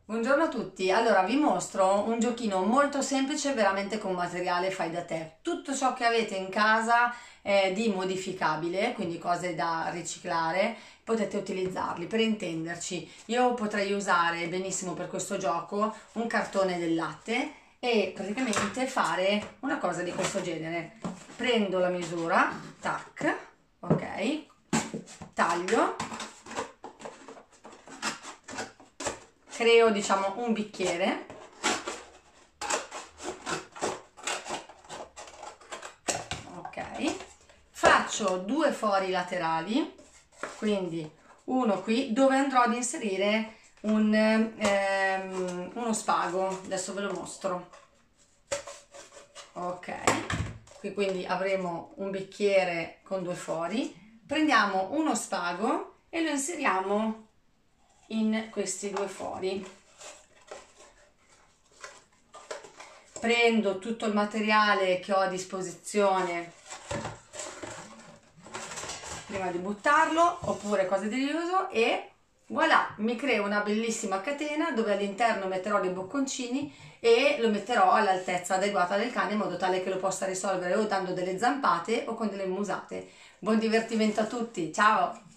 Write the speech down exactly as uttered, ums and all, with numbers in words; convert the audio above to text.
Buongiorno a tutti, allora vi mostro un giochino molto semplice veramente con materiale fai da te. Tutto ciò che avete in casa è di modificabile, quindi cose da riciclare, potete utilizzarli. Per intenderci, io potrei usare benissimo per questo gioco un cartone del latte e praticamente fare una cosa di questo genere. Prendo la misura, tac, ok, taglio, creo diciamo un bicchiere, ok, faccio due fori laterali, quindi uno qui dove andrò ad inserire un, ehm, uno spago, adesso ve lo mostro, ok, qui quindi avremo un bicchiere con due fori, prendiamo uno spago e lo inseriamo in questi due fori. Prendo tutto il materiale che ho a disposizione prima di buttarlo, oppure cose di riuso, e voilà, mi creo una bellissima catena dove all'interno metterò dei bocconcini e lo metterò all'altezza adeguata del cane in modo tale che lo possa risolvere o dando delle zampate o con delle musate. Buon divertimento a tutti, ciao!